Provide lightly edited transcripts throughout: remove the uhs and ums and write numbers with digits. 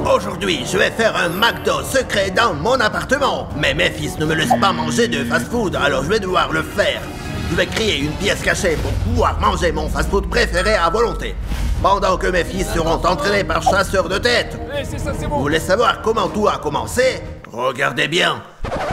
Aujourd'hui, je vais faire un McDo secret dans mon appartement. Mais mes fils ne me laissent pas manger de fast-food, alors je vais devoir le faire. Je vais créer une pièce cachée pour pouvoir manger mon fast-food préféré à volonté. Pendant que mes fils seront entraînés par chasseurs de tête. C'est ça, c'est Vous bon. voulez savoir comment tout a commencé? Regardez bien.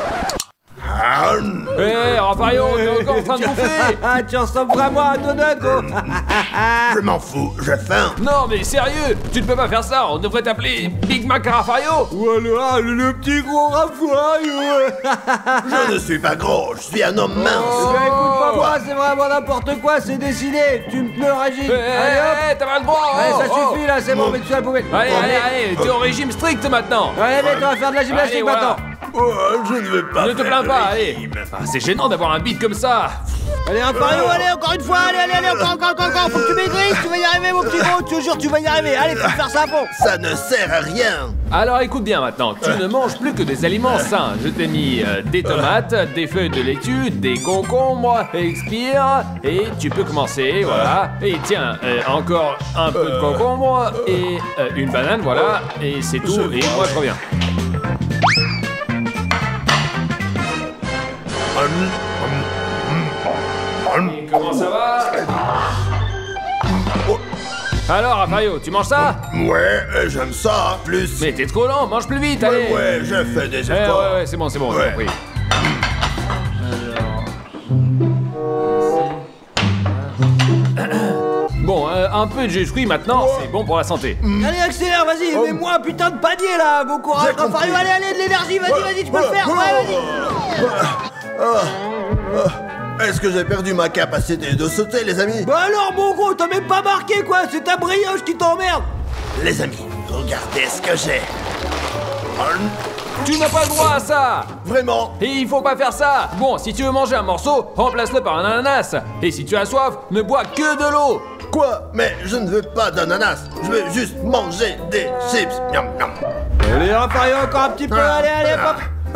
Hé, Raphaël, t'es encore en train de bouffer. Ah, tu ressembles vraiment à un donut, gros. Je m'en fous, j'ai faim. Non, mais sérieux, tu ne peux pas faire ça. On devrait t'appeler Big Mac Raphaël. Voilà, le petit gros Raphaël. Je ne suis pas gros, je suis un homme mince. Écoute pas moi, c'est vraiment n'importe quoi, c'est décidé. Tu me pleures, Régis. Allez hop. T'as pas le droit. Allez, ça Oh, suffit là, c'est bon, mets-tu à la poubelle. Allez, t'es au régime strict maintenant. Allez, mec, on va faire de la gymnastique Allez, voilà. maintenant. Oh, je ne veux pas. Ne te faire plains le pas, allez. régime. Ah, c'est gênant d'avoir un beat comme ça. Allez, Raphaël, allez, encore une fois, allez, encore, faut que tu maigrisses, tu vas y arriver, mon petit gros, je te jure, tu vas y arriver. Allez, faut faire ça à fond. Ça ne sert à rien. Alors écoute bien maintenant, tu ne manges plus que des aliments sains. Je t'ai mis des tomates, des feuilles de laitue, des concombres, expire, et tu peux commencer, voilà. Et tiens, encore un peu de concombre, et une banane, voilà, et c'est tout, et moi je reviens. Et comment ça va? Alors Raphaël, tu manges ça? Ouais, j'aime ça, plus. Mais t'es trop lent, mange plus vite, allez. Ouais, je fais des Ouais, efforts. ouais, c'est bon, j'ai Ouais. compris. Bon, un peu de jus de fruits maintenant, c'est bon pour la santé. Allez, accélère, vas-y, mets-moi un putain de panier là, bon courage, J'ai compris. Raphaël, allez, de l'énergie, vas-y, tu peux le faire, ouais, vas-y. Est-ce que j'ai perdu ma capacité de sauter, les amis? Bah alors, mon gros, t'as même pas marqué quoi, c'est ta brioche qui t'emmerde. Les amis, regardez ce que j'ai. Tu n'as pas le droit à ça. Vraiment? Et il faut pas faire ça. Bon, si tu veux manger un morceau, remplace-le par un ananas. Et si tu as soif, ne bois que de l'eau. Quoi? Mais je ne veux pas d'ananas. Je veux juste manger des chips. Miam, miam. Allez, Raphaël, encore un petit peu, allez, hop.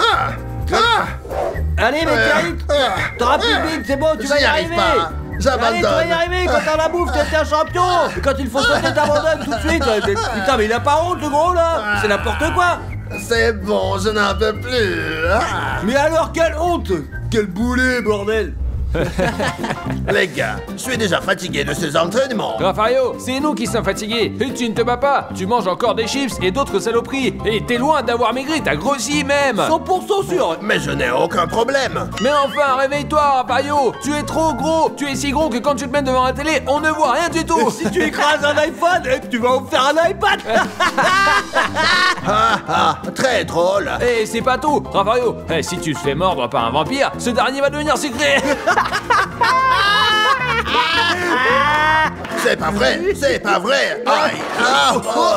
Allez, mec, Eric, t'auras plus de bite, c'est bon, tu vas y J'y arrive arriver. pas. J'abandonne. Allez, tu vas y arriver, quand t'as la bouffe, t'es un champion. Et quand il faut sauter, t'abandonnes tout de suite. Putain, mais il a pas honte, le gros, là. C'est n'importe quoi. C'est bon, je n'en peux plus. Mais alors, quelle honte. Quel boulet, bordel. Les gars, je suis déjà fatigué de ces entraînements. Raphaël, c'est nous qui sommes fatigués. Et tu ne te bats pas. Tu manges encore des chips et d'autres saloperies. Et t'es loin d'avoir maigri, t'as grossi même. 100% sûr. Mais je n'ai aucun problème. Mais enfin, réveille-toi, Raphaël. Tu es trop gros. Tu es si gros que quand tu te mets devant la télé, on ne voit rien du tout. Si tu écrases un iPhone, tu vas en faire un iPad. Très drôle. Et c'est pas tout, Raphaël. Si tu te fais mordre par un vampire, ce dernier va devenir sucré. C'est pas vrai, c'est pas vrai. Aïe. Ah, oh.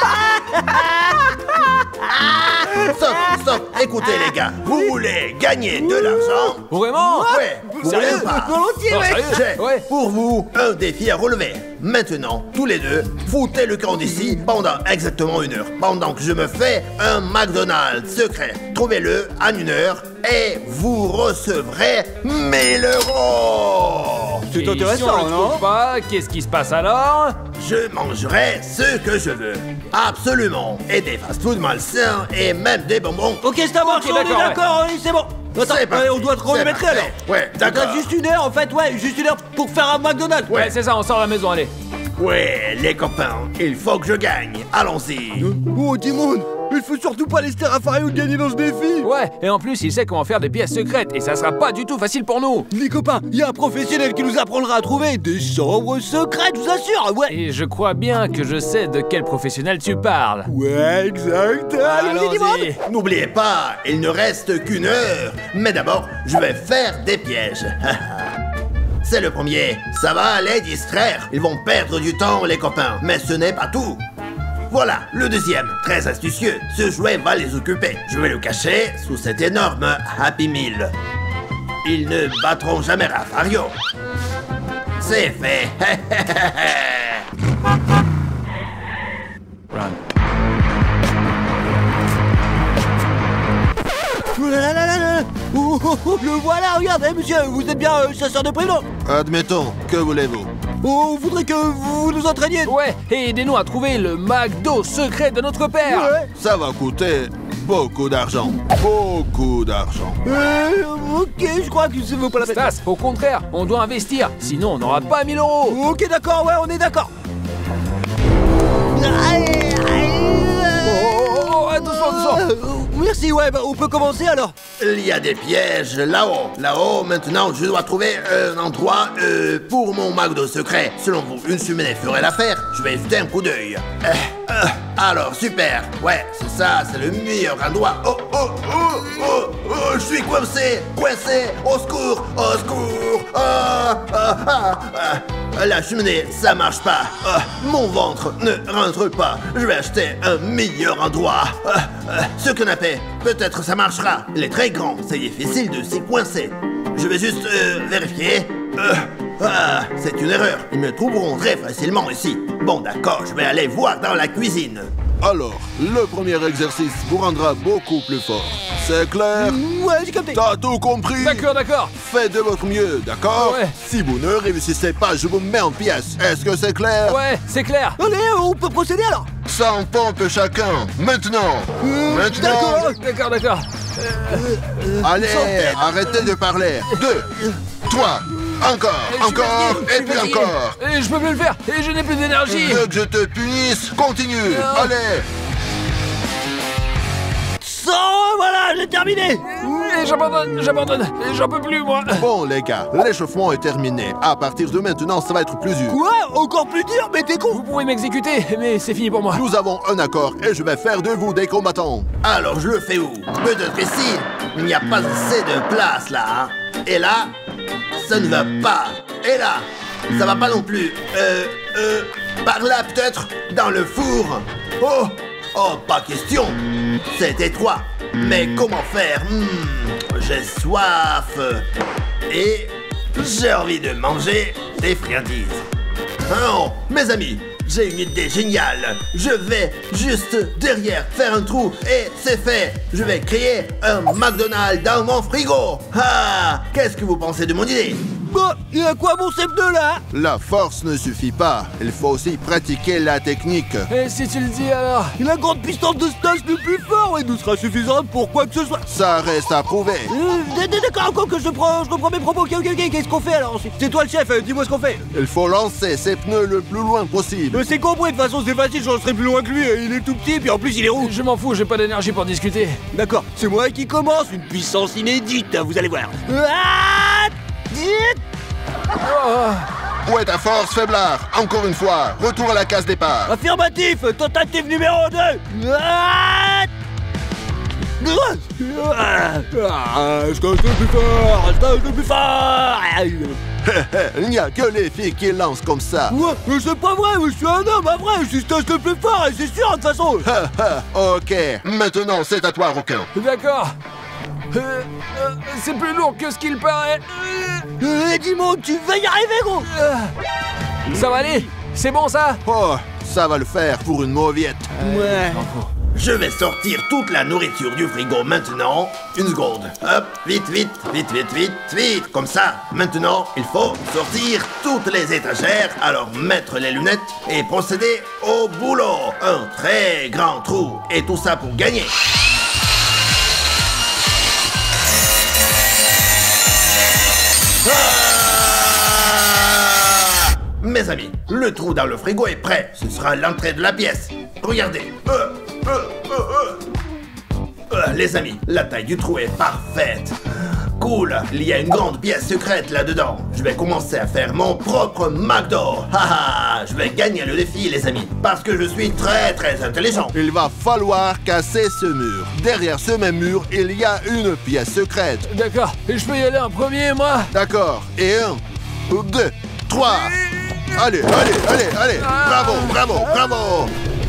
Stop, écoutez les gars, vous voulez gagner de l'argent? Vraiment? Ouais, vous voulez ou pas? Volontiers, Non, mec. sérieux? J'ai Ouais. pour vous un défi à relever. Maintenant, tous les deux, foutez le camp d'ici pendant exactement 1 heure. Pendant que je me fais un McDonald's secret. Trouvez-le en 1 heure et vous recevrez 1000 €. C'est Et si intéressant, on le non? trouve pas, qu'est-ce qui se passe alors? Je mangerai ce que je veux. Absolument. Et des fast-food malsains et même des bonbons. Ok, ça marche, Ok, on est d'accord, d'accord, oui, c'est bon. Attends, C'est parti, on doit te c'est remettre parti. alors. Ouais, d'accord. On a juste 1 heure en fait, ouais, juste 1 heure pour faire un McDonald's. Ouais, c'est ça, on sort de la maison, allez. Ouais, les copains, il faut que je gagne. Allons-y. Oh, Timon, il faut surtout pas laisser Raphaël gagner dans ce défi. Ouais, et en plus, il sait comment faire des pièces secrètes, et ça sera pas du tout facile pour nous. Les copains, il y a un professionnel qui nous apprendra à trouver des chambres secrètes, je vous assure, ouais. Et je crois bien que je sais de quel professionnel tu parles. Ouais, exact. Allez-y, Timon. Allons-y. N'oubliez pas, il ne reste qu'1 heure. Mais d'abord, je vais faire des pièges. C'est le premier. Ça va les distraire. Ils vont perdre du temps, les copains. Mais ce n'est pas tout. Voilà, le deuxième, très astucieux. Ce jouet va les occuper. Je vais le cacher sous cet énorme Happy Meal. Ils ne battront jamais Raphaël. C'est fait. Run. Oh là là là là là. Oh, le voilà, regardez, monsieur, vous êtes bien chasseur de prénom. Admettons, que voulez-vous? On voudrait que vous nous entraîniez. Ouais, et aidez-nous à trouver le McDo secret de notre père. Ouais. Ça va coûter beaucoup d'argent. Beaucoup d'argent. Ok, je crois que ça vaut pas la peine. Stas, au contraire, on doit investir, sinon on n'aura pas 1000 euros. Ok, d'accord, ouais, on est d'accord. Oh, attention. Merci, ouais, bah, on peut commencer alors. Il y a des pièges là-haut. Là-haut, maintenant, je dois trouver un endroit pour mon McDo secret. Selon vous, une cheminée ferait l'affaire. Je vais jeter un coup d'œil. Alors, super. Ouais, c'est ça, c'est le meilleur endroit. Je suis coincé. Au secours, au secours. La cheminée, ça marche pas. Mon ventre ne rentre pas. Je vais acheter un meilleur endroit. Ce canapé, peut-être ça marchera. Il est très grand, c'est difficile de s'y coincer. Je vais juste vérifier. C'est une erreur. Ils me trouveront très facilement ici. Bon, d'accord, je vais aller voir dans la cuisine. Alors, le premier exercice vous rendra beaucoup plus fort. C'est clair? Ouais, j'ai capté. T'as tout compris? D'accord. Faites de votre mieux, d'accord? Ouais. Si vous ne réussissez pas, je vous mets en pièces. Est-ce que c'est clair? Ouais, c'est clair. Allez, on peut procéder alors. 100 pompes chacun. Maintenant. D'accord. Allez, arrêtez de parler. 2, 3, encore, et puis encore. Et je peux plus le faire, et je n'ai plus d'énergie. Veux que je te punisse? Continue. Allez. Voilà, j'ai terminé. Et j'abandonne, et j'en peux plus, moi. Bon, les gars, l'échauffement est terminé. À partir de maintenant, ça va être plus dur. Quoi? Encore plus dur? Mais t'es con. Vous pouvez m'exécuter, mais c'est fini pour moi. Nous avons un accord et je vais faire de vous des combattants. Alors, je le fais où? Peut-être ici. Il n'y a pas assez de place là. Hein. Et là, ça ne va pas. Et là, ça va pas non plus. Par là peut-être? Dans le four? Oh, pas question. C'est étroit. Mais comment faire? J'ai soif. Et j'ai envie de manger des friandises. Oh, mes amis, j'ai une idée géniale. Je vais juste derrière faire un trou et c'est fait. Je vais créer un McDonald's dans mon frigo. Qu'est-ce que vous pensez de mon idée? Bon, et à quoi bon ces pneus là? La force ne suffit pas. Il faut aussi pratiquer la technique. Et si tu le dis alors? La grande puissance de Stas le plus fort et nous sera suffisante pour quoi que ce soit. Ça reste à prouver. D'accord, encore que je reprends mes propos. Ok, qu'est-ce qu'on fait alors ensuite? C'est toi le chef, dis-moi ce qu'on fait. Il faut lancer ces pneus le plus loin possible. C'est compris, de toute façon c'est facile, je serai plus loin que lui. Il est tout petit, puis en plus il est rouge. Je m'en fous, j'ai pas d'énergie pour discuter. D'accord, c'est moi qui commence, une puissance inédite, vous allez voir. Où est ta force, faiblard? Encore une fois, retour à la case départ. Affirmatif, tentative numéro 2. Je plus fort. Il n'y a que les filles qui lancent comme ça. Ouais, mais c'est pas vrai, je suis un homme, vrai, je suis Stas le plus fort, et c'est sûr de toute façon. Ok, maintenant c'est à toi, requin. D'accord. C'est plus lourd que ce qu'il paraît. Dis-moi, tu vas y arriver, gros. Ça va aller? C'est bon ça? Oh, ça va le faire pour une mauviette. Ouais. Je vais sortir toute la nourriture du frigo maintenant. Une seconde. Hop, vite. Comme ça. Maintenant, il faut sortir toutes les étagères. Alors mettre les lunettes et procéder au boulot. Un très grand trou. Et tout ça pour gagner. Mes amis, le trou dans le frigo est prêt. Ce sera l'entrée de la pièce. Regardez. Les amis, la taille du trou est parfaite. Cool, il y a une grande pièce secrète là-dedans. Je vais commencer à faire mon propre McDo. Je vais gagner le défi, les amis, parce que je suis très intelligent. Il va falloir casser ce mur. Derrière ce même mur, il y a une pièce secrète. D'accord, et je peux y aller en premier, moi? D'accord, et 1, 2, 3. Allez. Bravo.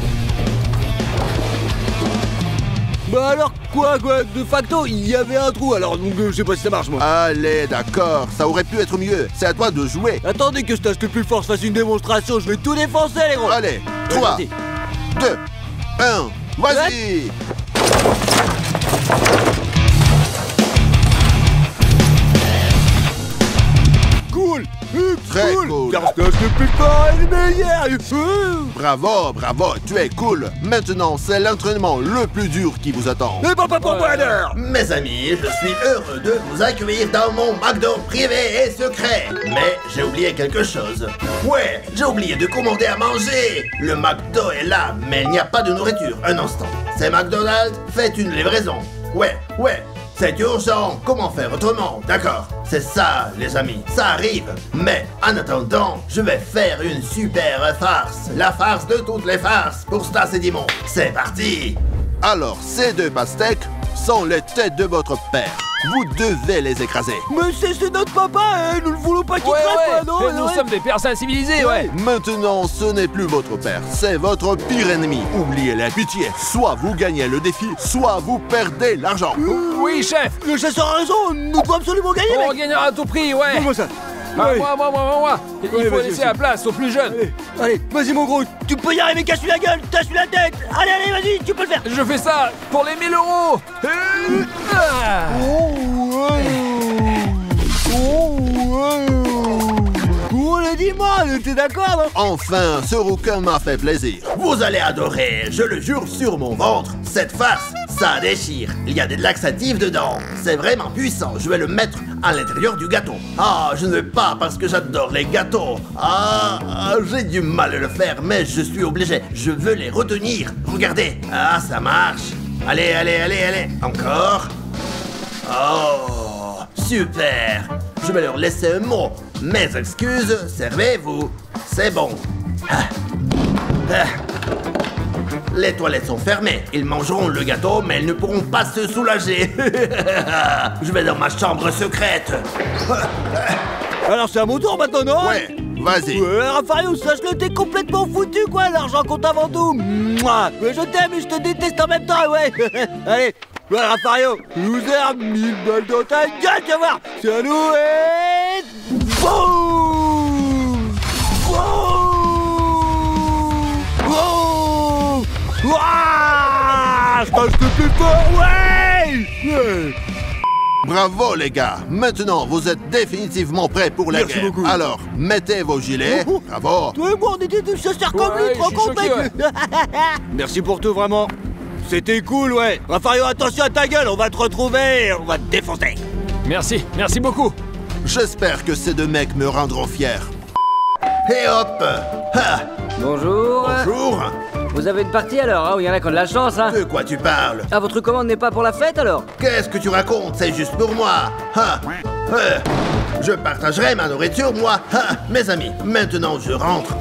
Bah alors quoi, de facto, il y avait un trou, alors donc je sais pas si ça marche moi. Allez, d'accord, ça aurait pu être mieux. C'est à toi de jouer. Attendez que Stas le plus fort fasse une démonstration, je vais tout défoncer les gros. Allez, 3, 2, 1, vas-y. Cool, Très cool. Car je ne peux pas le meilleur. Bravo, bravo, tu es cool. Maintenant, c'est l'entraînement le plus dur qui vous attend. Mais pas pour moi alors. Mes amis, je suis heureux de vous accueillir dans mon McDo privé et secret. Mais j'ai oublié quelque chose. Ouais, j'ai oublié de commander à manger. Le McDo est là, mais il n'y a pas de nourriture. Un instant. C'est McDonald's, faites une livraison. Ouais, c'est urgent. Comment faire autrement? D'accord. C'est ça, les amis. Ça arrive. Mais en attendant, je vais faire une super farce. La farce de toutes les farces pour Stas et Dimon. C'est parti. Alors, ces deux pastèques sont les têtes de votre père. Vous devez les écraser. Mais c'est notre papa, hein. Nous ne voulons pas qu'il crève, non? Nous sommes des personnes civilisées, ouais. Maintenant, ce n'est plus votre père, c'est votre pire ennemi. Oubliez la pitié. Soit vous gagnez le défi, soit vous perdez l'argent. Oui, chef. Le chasseur a raison, nous devons absolument gagner, On mec. gagnera à tout prix, ouais. Donne-moi ça. Ah, Ouais. moi. Il Ouais, faut vas-y, laisser vas-y. la place aux plus jeunes. Allez, vas-y mon gros, tu peux y arriver, cache-lui la gueule, tâche-lui la tête. Allez, vas-y, tu peux le faire. Je fais ça pour les 1000 euros. Oh, dis-moi, t'es d'accord, non? Enfin, ce rouquin m'a fait plaisir. Vous allez adorer, je le jure sur mon ventre. Cette farce, ça déchire. Il y a des laxatifs dedans. C'est vraiment puissant. Je vais le mettre à l'intérieur du gâteau. Ah, je ne veux pas parce que j'adore les gâteaux. J'ai du mal à le faire, mais je suis obligé. Je veux les retenir. Regardez. Ah, ça marche. Allez. Encore. Oh, super. Je vais leur laisser un mot. Mes excuses, servez-vous. C'est bon. Les toilettes sont fermées. Ils mangeront le gâteau, mais ils ne pourront pas se soulager. Je vais dans ma chambre secrète. Alors c'est à mon tour maintenant, non? Ouais, vas-y. Ouais, Raphaël, sache-le, t'es complètement foutu, quoi. L'argent compte avant tout. Mouah. Mais je t'aime et je te déteste en même temps, ouais. Allez, ouais, Raphaël, loser, 1000 balles dans ta gueule, tu vas voir. C'est à nous et... Boum! Boum! Ouah! Je pense que plus fort, ouais! Bravo les gars. Maintenant, vous êtes définitivement prêts pour la Merci guerre. beaucoup. Alors, mettez vos gilets. Bravo. Toi et moi, on était des chasseurs comme lui, Ouais, tu te rends je suis compte, choqué, mec? Merci pour tout, vraiment. C'était cool, ouais. Raphaël, attention à ta gueule, on va te retrouver, on va te défoncer. Merci beaucoup. J'espère que ces deux mecs me rendront fier. Et hop. Ah, Bonjour. bonjour. Vous avez une partie alors, hein, où il y en a qui ont de la chance, hein? De quoi tu parles? Ah, votre commande n'est pas pour la fête alors? Qu'est-ce que tu racontes? C'est juste pour moi. Je partagerai ma nourriture, moi. Mes amis, maintenant je rentre.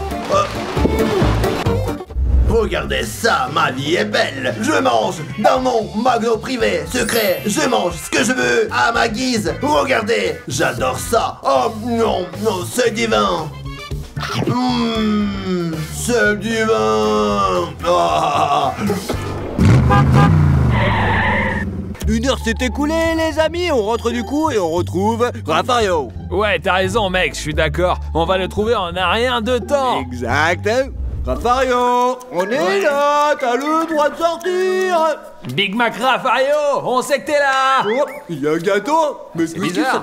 Regardez ça, ma vie est belle. Je mange dans mon McDo privé, secret. Je mange ce que je veux, à ma guise. Regardez, j'adore ça. Oh non, c'est divin. C'est divin. Ah. Une heure s'est écoulée, les amis, on rentre du coup et on retrouve Raphaël. Ouais, t'as raison, mec, je suis d'accord. On va le trouver en un rien de temps. Exact. Raphaël, on est là, t'as le droit de sortir. Big Mac Rafario, on sait que t'es là. Oh, il y a un gâteau. Mais C'est bizarre.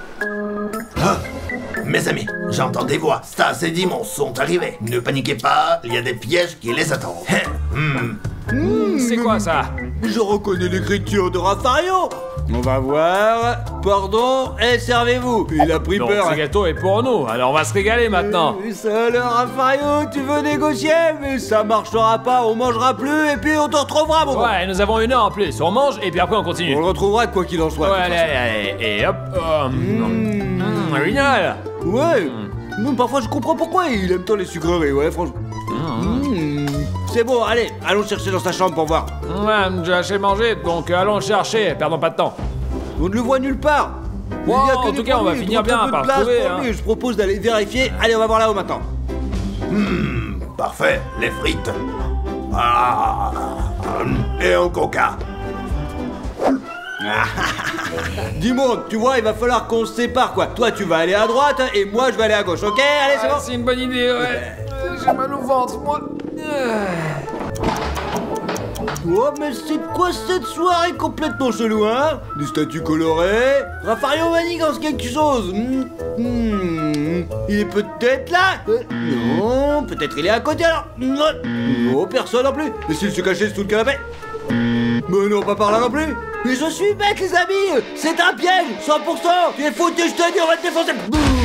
Mes amis, j'entends des voix. Stas et Dimon sont arrivés. Ne paniquez pas, il y a des pièges qui les attendent. C'est quoi ça? Je reconnais l'écriture de Raphaël. On va voir. Pardon, et servez-vous. Il a pris Donc peur. ce gâteau est pour nous, alors on va se régaler maintenant. Ça alors, Raphaël, tu veux négocier? Mais ça marchera pas, on mangera plus et puis on te retrouvera, mon gars. Ouais, nous avons une heure en plus, on mange et puis après on continue. On le retrouvera quoi qu'il en soit. Ouais, allez, et hop. Génial. Ouais. Parfois je comprends pourquoi il aime tant les sucreries, ouais, franchement. C'est bon, allez, allons chercher dans sa chambre pour voir. Ouais, j'ai acheté manger, donc allons le chercher, perdons pas de temps. On ne le voit nulle part. Wow, Il y a que en des tout cas, on va produits, finir il trouve bien un peu par de place trouver, pour hein. lui. Je propose d'aller vérifier. Allez, on va voir là-haut maintenant. Parfait, les frites. Et un coca. Dis-moi, tu vois, il va falloir qu'on se sépare, quoi. Toi, tu vas aller à droite et moi, je vais aller à gauche, ok? Allez, c'est bon. C'est une bonne idée, ouais. J'ai mal au ventre, moi. Oh, mais c'est quoi cette soirée complètement chelou, hein? Des statues colorées. Raphaël manigance quelque chose. Il est peut-être là. Non, peut-être il est à côté alors. Non, personne non plus. Mais s'il se cachait sous le canapé. Mais non, pas par là non plus. Mais je suis bête les amis. C'est un piège, 100%. Tu es foutu, je te dis, on va te défoncer.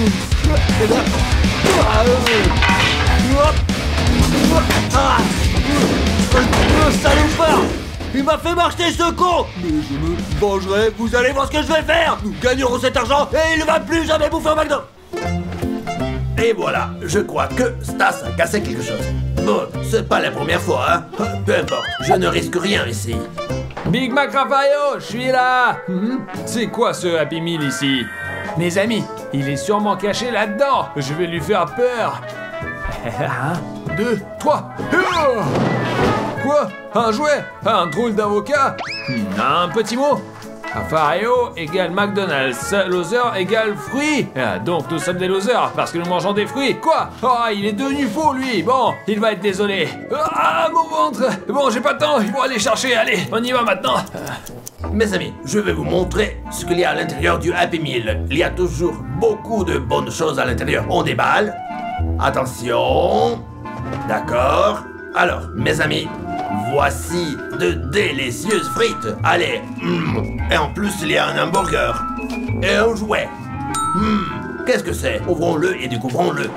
Salopard! Il m'a fait marcher ce con! Mais je me vengerai, vous allez voir ce que je vais faire! Nous gagnerons cet argent et il ne va plus jamais bouffer au McDo! Et voilà, je crois que Stas a cassé quelque chose. Bon, c'est pas la première fois, hein. Peu importe, je ne risque rien ici. Big Mac Rafario, je suis là. C'est quoi ce Happy Meal ici? Mes amis, il est sûrement caché là-dedans. Je vais lui faire peur. 1, 2, 3. Quoi? Un jouet? Un drôle d'avocat? Un petit mot? Rafario égale McDonald's, loser égale fruits. Ah, donc nous sommes des losers parce que nous mangeons des fruits. Quoi? Oh, il est devenu faux lui. Bon, il va être désolé. Ah, mon ventre. Bon, j'ai pas de temps, il faut aller chercher. Allez, on y va maintenant. Mes amis, je vais vous montrer ce qu'il y a à l'intérieur du Happy Meal. Il y a toujours beaucoup de bonnes choses à l'intérieur. On déballe. Attention. D'accord. Alors, mes amis, voici de délicieuses frites. Allez. Et en plus, il y a un hamburger. Et un jouet. Qu'est-ce que c'est? Ouvrons-le et découvrons-le.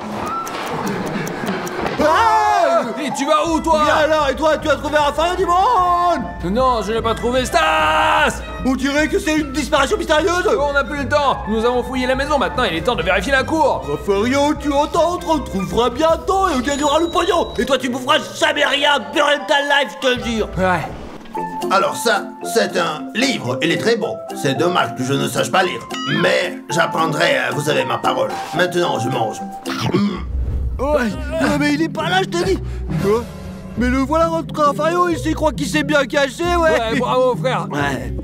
Et tu vas où toi? Viens alors, et toi, tu as trouvé Rafario du monde? Non, je n'ai pas trouvé Stas. On dirait que c'est une disparition mystérieuse. On n'a plus le temps. Nous avons fouillé la maison, maintenant il est temps de vérifier la cour. Rafario, tu entends? On te retrouvera bientôt et on gagnera le pognon. Et toi, tu boufferas jamais rien, plus rien de ta life, je te le jure. Ouais. Alors ça, c'est un livre. Il est très beau. C'est dommage que je ne sache pas lire. Mais j'apprendrai, vous avez ma parole. Maintenant, je mange. Ouais, mais il est pas là, je te dis. Quoi? Mais le voilà, notre Rafario, il croit qu'il s'est bien caché, ouais. Ouais, bravo frère. Ouais.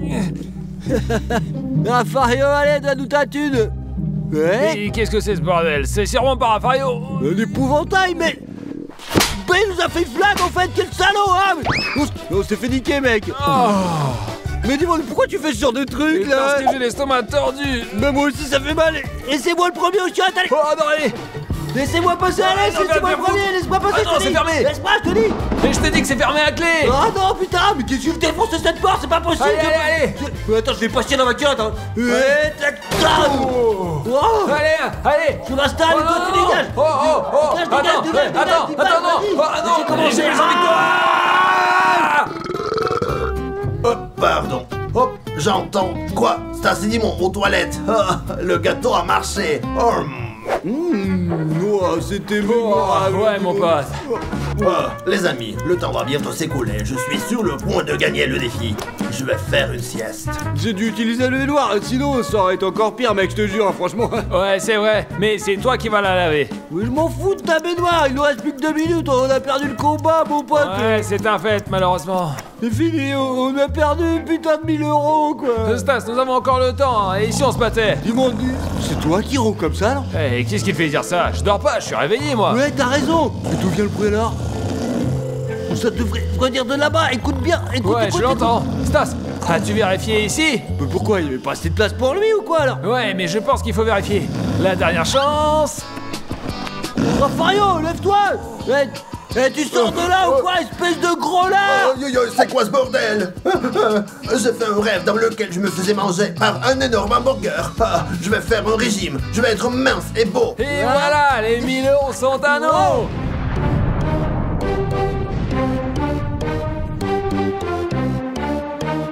Rafario, allez, donne-nous ta thune. Ouais. Et qu'est-ce que c'est ce bordel? C'est sûrement pas Rafario. Un épouvantail, mais... il nous a fait une blague en fait, quel salaud, hein. On s'est fait niquer, mec. Mais dis-moi, pourquoi tu fais ce genre de truc, là? Parce que j'ai l'estomac tordu. Mais moi aussi, ça fait mal. Et c'est moi le premier au chiottes, allez. Oh non, allez. Laissez-moi passer, allez, non, laissez-moi le ferme, premier, laisse-moi passer, Ah non, je te c'est dis. fermé. Laisse-moi, je te dis. Mais je t'ai dit que c'est fermé à clé. Ah non, putain, mais qu'est-ce que tu défonces cette porte, c'est pas possible. Allez. Attends, je vais pas chier dans ma culotte, hein. Tac, tac. Allez. Je m'installe, Oh, toi, tu non. dégages. Oh. Dégage, Attends, non. Ah non. J'ai commencé. J'ai besoin de toi. Oh, pardon. Hop, j'entends. Quoi? Stas dit mon aux toilettes. Ah, le gâteau a marché. C'était Ouais, mon pote. Les amis, le temps va bientôt s'écouler. Je suis sur le point de gagner le défi. Je vais faire une sieste. J'ai dû utiliser le noir, sinon ça aurait été encore pire, mec, je te jure, franchement. Ouais, c'est vrai. Mais c'est toi qui vas la laver. Oui, je m'en fous de ta baignoire, il nous reste plus que 2 minutes, on a perdu le combat, mon pote. Ouais, c'est un fait, malheureusement. C'est fini, on a perdu putain de 1000 euros, quoi. Stas, nous avons encore le temps, hein, et ici on se battait. Dis-moi, c'est toi qui ronds comme ça, là? Eh, qu'est-ce qui te fait dire ça? Je dors pas, je suis réveillé, moi. Ouais, t'as raison. Mais d'où vient le bruit, alors? Ça devrait venir de là-bas, écoute bien, écoute. Ouais, je l'entends. Stas, as-tu vérifié ici? Mais pourquoi? Il y avait pas assez de place pour lui ou quoi, alors? Ouais, mais je pense qu'il faut vérifier. La dernière chance. Rafario, lève-toi. Tu sors de là ou quoi, espèce de gros lard? C'est quoi ce bordel? J'ai fait un rêve dans lequel je me faisais manger par un énorme hamburger. Je vais faire un régime. Je vais être mince et beau. Et voilà, les 1000 euros sont à nous.